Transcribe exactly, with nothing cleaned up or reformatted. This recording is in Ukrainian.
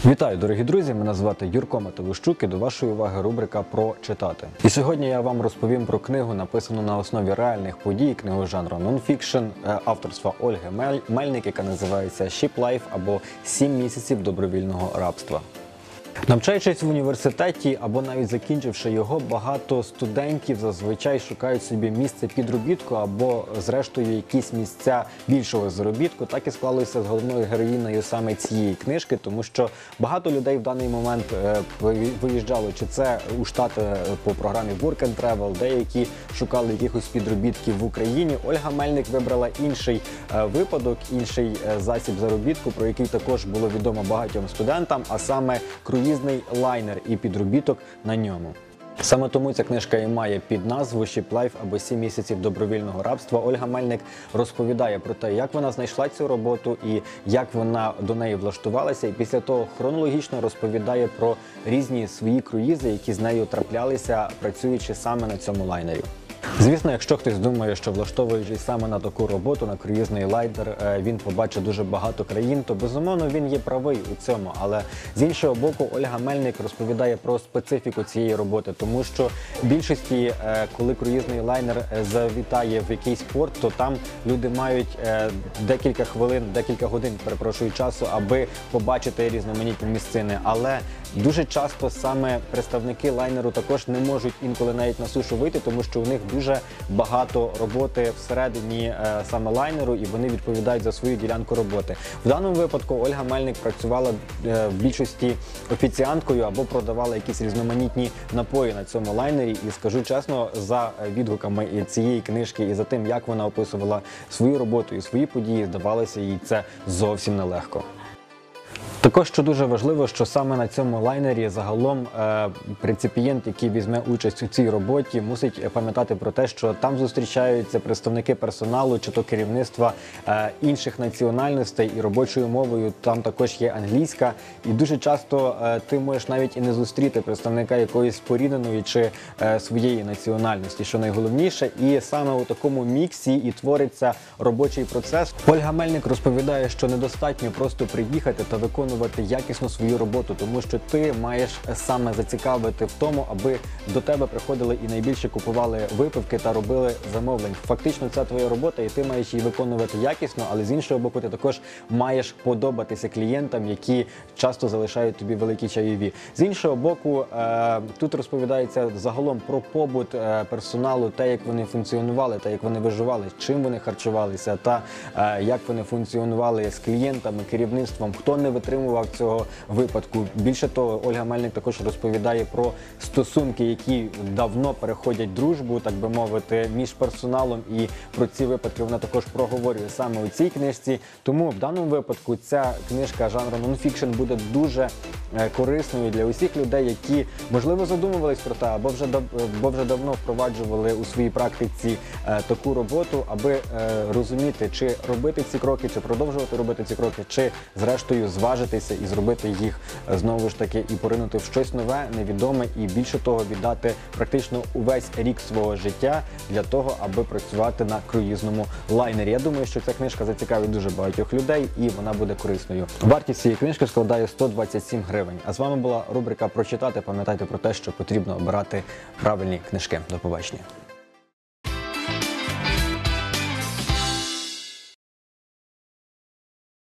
Вітаю, дорогі друзі! Мене звати Юрко Матовищук і до вашої уваги рубрика «Про читати». І сьогодні я вам розповім про книгу, написану на основі реальних подій, книгу жанру нонфікшн, авторства Ольги Мельник, яка називається «Ship Life» або «Сім місяців добровільного рабства». Навчаючись в університеті або навіть закінчивши його, багато студентів зазвичай шукають собі місце підробітку або, зрештою, якісь місця більшого заробітку. Так і склалося з головною героїною саме цієї книжки, тому що багато людей в даний момент виїжджало, чи це у Штати по програмі Work and Travel, деякі шукали якихось підробітків в Україні. Ольга Мельник вибрала інший випадок, інший засіб заробітку, про який також було відомо багатьом студентам, а саме круїзний лайнер і підробіток на ньому. Саме тому ця книжка і має під назву «Ship Life» або «Сім місяців добровільного рабства». Ольга Мельник розповідає про те, як вона знайшла цю роботу і як вона до неї влаштувалася, і після того хронологічно розповідає про різні свої круїзи, які з нею траплялися, працюючи саме на цьому лайнері. Звісно, якщо хтось думає, що влаштовуючись саме на таку роботу, на круїзний лайнер, він побачить дуже багато країн, то безумовно він є правий у цьому. Але з іншого боку, Ольга Мельник розповідає про специфіку цієї роботи, тому що в більшості, коли круїзний лайнер завітає в якийсь порт, то там люди мають декілька хвилин, декілька годин, перепрошую, часу, аби побачити різноманітні місцини. Але дуже часто саме представники лайнеру також не можуть інколи навіть на сушу вийти, тому що у них дуже багато роботи всередині е, саме лайнеру, і вони відповідають за свою ділянку роботи. В даному випадку Ольга Мельник працювала е, в більшості офіціанткою або продавала якісь різноманітні напої на цьому лайнері. І скажу чесно, за відгуками цієї книжки і за тим, як вона описувала свою роботу і свої події, здавалося їй це зовсім нелегко. Також, що дуже важливо, що саме на цьому лайнері загалом е, реципієнт, який візьме участь у цій роботі, мусить пам'ятати про те, що там зустрічаються представники персоналу чи то керівництва е, інших національностей, і робочою мовою там також є англійська. І дуже часто е, ти можеш навіть і не зустріти представника якоїсь спорідненої чи е, своєї національності, що найголовніше. І саме у такому міксі і твориться робочий процес. Ольга Мельник розповідає, що недостатньо просто приїхати та виконувати якісно свою роботу, тому що ти маєш саме зацікавити в тому, аби до тебе приходили і найбільше купували випивки та робили замовлень. Фактично це твоя робота, і ти маєш її виконувати якісно, але з іншого боку ти також маєш подобатися клієнтам, які часто залишають тобі великі чайові. З іншого боку, тут розповідається загалом про побут персоналу, те, як вони функціонували, те, як вони виживали, чим вони харчувалися, та як вони функціонували з клієнтами, керівництвом, хто не витримував цього випадку. Більше того, Ольга Мельник також розповідає про стосунки, які давно переходять дружбу, так би мовити, між персоналом, і про ці випадки вона також проговорює саме у цій книжці. Тому в даному випадку ця книжка жанру нонфікшн буде дуже корисною для усіх людей, які, можливо, задумувались про те, або вже, або вже давно впроваджували у своїй практиці таку роботу, аби розуміти, чи робити ці кроки, чи продовжувати робити ці кроки, чи зрештою зважитися і зробити їх знову ж таки і поринути в щось нове, невідоме, і більше того віддати практично увесь рік свого життя для того, аби працювати на круїзному лайнері. Я думаю, що ця книжка зацікавить дуже багатьох людей і вона буде корисною. Вартість цієї книжки складає сто двадцять сім гривень. А з вами була рубрика «Про читати». Пам'ятайте про те, що потрібно обирати правильні книжки. До побачення.